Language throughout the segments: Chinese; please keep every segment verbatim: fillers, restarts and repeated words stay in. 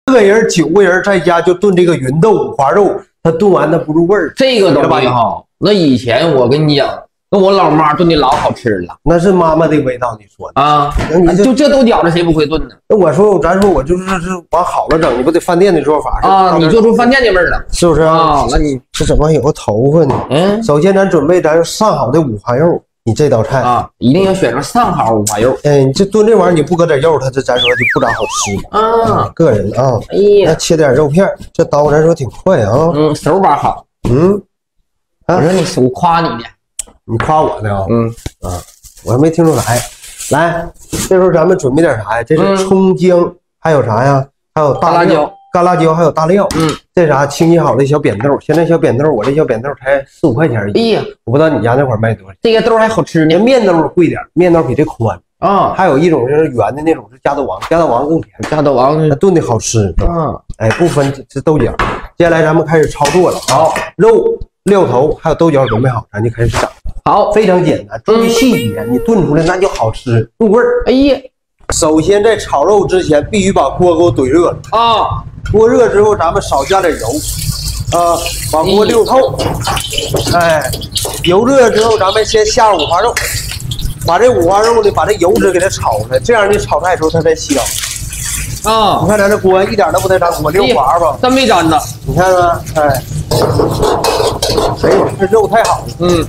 四个人九个人在家就炖这个芸豆五花肉，它炖完它不入味儿。 这个东西哈，那以前我跟你讲，那我老妈炖的老好吃了， 那是妈妈的味道，你说的啊？ 那你就这豆角子谁不会炖呢？ 那我说，咱说我就是是往好了整，你不得饭店的做法啊？你做出饭店的味儿了， 是不是啊？那你这怎么有个头发呢？嗯，首先咱准备咱上好的五花肉。 你这道菜啊，一定要选择上好五花肉。 哎，你这炖这玩意儿，你不搁点肉，它这咱说就不咋好吃啊。嗯、 个人啊， 哎呀， 那切点肉片，这刀咱说挺快啊。 嗯，手把好。 嗯， 啊、我说你手夸你呢， 你夸我呢啊？ 嗯啊，我还没听出来。来，这时候咱们准备点啥呀？这是葱姜，还有啥呀？还有大辣椒。 干辣椒还有大料， 嗯， 这啥清洗好的小扁豆，现在小扁豆我这小扁豆才四五块钱一。 哎呀， 我不知道你家那会儿卖多少。 这个豆还好吃呢， 面豆贵点，面豆比这宽啊。还有一种就是圆的那种是加豆王，加豆王更便宜， 加豆王炖的好吃啊。 哎，不分这豆角。接下来咱们开始操作了，好，肉、料头还有豆角准备好，咱就开始整。 好， 非常简单，注意细节，你炖出来那就好吃入味儿。 哎呀， 首先在炒肉之前，必须把锅给我怼热了啊。 锅热之后，咱们少加点油，啊，把锅溜透。哎，油热了之后，咱们先下五花肉，把这五花肉呢，把这油脂给它炒出来，这样你炒菜的时候它才香。啊，你看咱这锅一点都不带粘锅，溜滑吧？ 真没粘呢。 你看看，哎，哎呦，这肉太好了。嗯。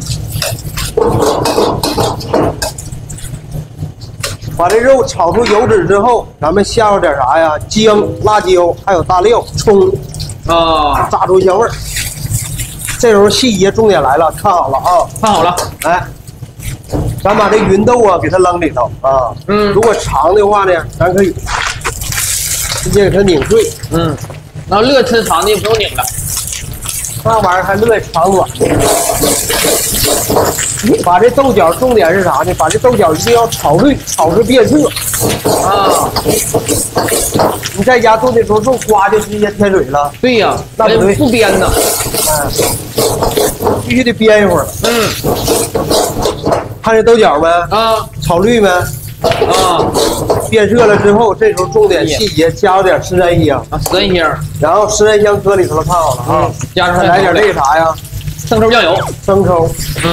把这肉炒出油脂之后，咱们下入点啥呀？姜、辣椒，还有大料、葱，啊，炸出香味儿。这时候细节重点来了，看好了啊！ 看好了， 来，咱把这芸豆啊给它扔里头啊。嗯，如果长的话呢，咱可以直接给它拧碎。 嗯，那乐吃长的不用拧了， 那玩意儿还乐意长短。 把这豆角重点是啥呢？把这豆角一定要炒绿，炒至变色啊！你在家炖的时候，肉呱就直接添水了。 对呀， 那不对， 不煸呢， 哎，必须得煸一会儿。嗯，看这豆角没？啊，炒绿没？啊，变色了之后，这时候重点细节加入点十三香啊，十三香， 然后十三香搁里头了，看好了啊， 加上来点这个啥呀？ 生抽酱油， 生抽，嗯，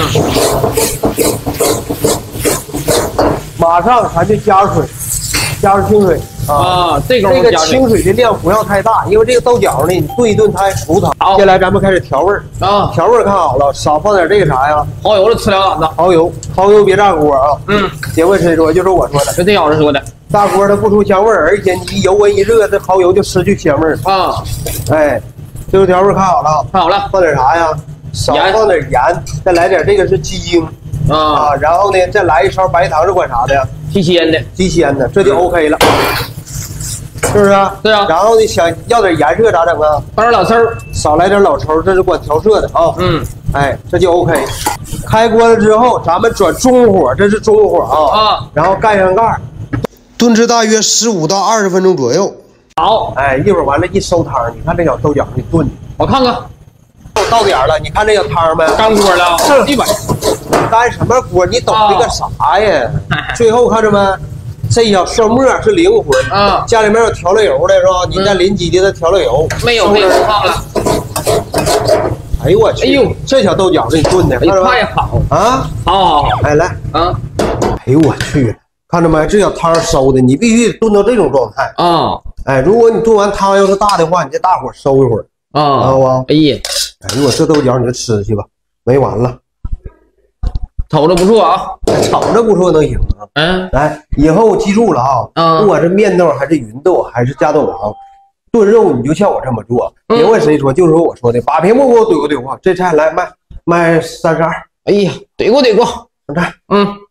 马上咱就加水，加入清水啊，这个这个清水的量不要太大，因为这个豆角呢，你炖一炖它还熟透。好，接下来咱们开始调味儿啊，调味儿看好了，少放点这个啥呀？ 蚝油了，吃两杆子， 蚝油，蚝油别炸锅啊。嗯，别问谁说，就是我说的， 是这小子说的。 炸锅它不出香味儿，而且你油温一热，这蚝油就失去鲜味儿啊。哎，这个调味儿看好了， 看好了， 放点啥呀？ 少放点盐，再来点这个是鸡精啊，然后呢再来一勺白糖是管啥的呀？ 提鲜的， 提鲜的，这就 OK 了，是不是？ 对啊。 然后呢想要点颜色咋整啊？ 放点老抽， 少来点老抽，这是管调色的啊。嗯，哎，这就 OK。开锅了之后，咱们转中火，这是中火啊。啊。然后盖上盖，炖制大约十五到二十分钟左右。 好， 哎，一会儿完了，一收汤，你看这小豆角你炖的， 我看看。 到点了，你看这个汤没？ 干锅了，一碗。 干什么锅？你懂这个啥呀？最后看着没？这小蒜末是灵魂啊！家里面有调料油的是吧？你再淋几滴的调料油。 没有，没有放了。 哎呦我去！哎呦，这小豆角给你炖的， 太好啊！ 好好好， 哎来啊！ 哎呦我去！看着没？这小汤收的，你必须炖到这种状态啊！哎，如果你炖完汤要是大的话，你再大火收一会儿啊，知道吧？ 哎呀！ 哎呦，我这豆角你就吃去吧，没完了， 瞅着不错啊， 瞅着不错能行啊。 嗯， 来，以后记住了啊，嗯、不管是面豆还是芸豆还是加豆王，炖肉你就像我这么做，别问谁说，就是说我说的，把屏幕给我怼过怼过，这菜来卖卖三十二。 哎呀，怼过怼过， 上菜， 嗯。